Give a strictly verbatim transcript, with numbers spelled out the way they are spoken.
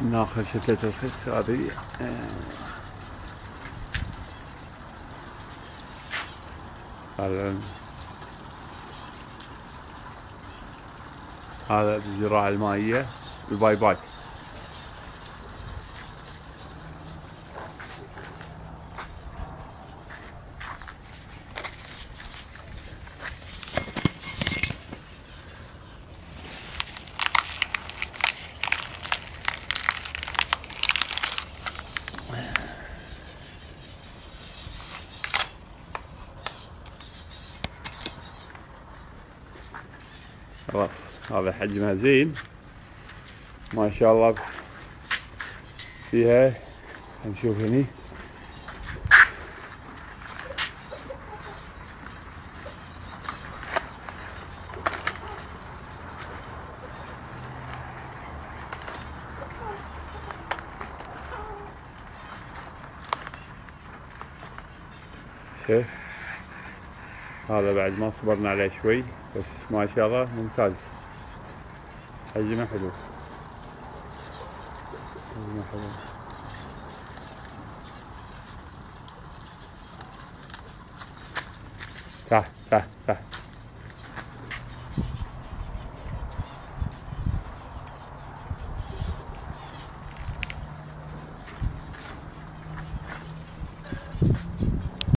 ناخذ شتلة الخس هذه. هذا هذا الزراعة المائية الباي باي. خلاص هذا حجمها زين ما شاء الله فيها. نشوف هني شوف هذا بعد ما صبرنا عليه شوي بس ما شاء الله ممتاز. حجمه حلو حجمه حلو. تعال تعال تعال.